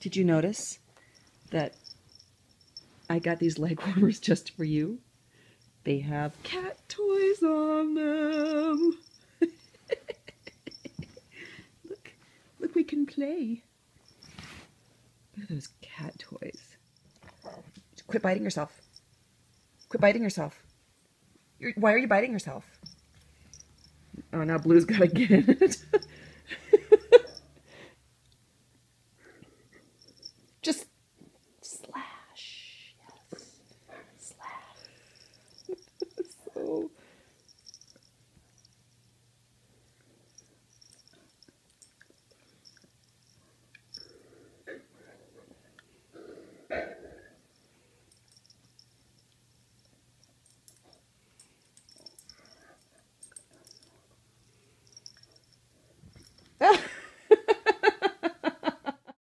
Did you notice that I got these leg warmers just for you? They have cat toys on them. Look, we can play. Look at those cat toys. Quit biting yourself. Quit biting yourself. Why are you biting yourself? Oh, now Blue's got to get it.